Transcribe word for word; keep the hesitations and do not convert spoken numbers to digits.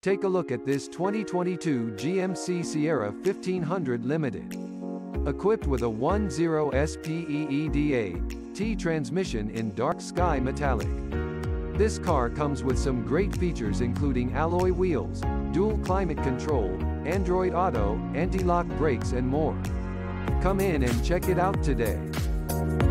Take a look at this twenty twenty-two G M C Sierra fifteen hundred Limited. Equipped with a one point oh speed T transmission in dark sky metallic. This car comes with some great features including alloy wheels, dual climate control, Android Auto, anti-lock brakes and more. Come in and check it out today.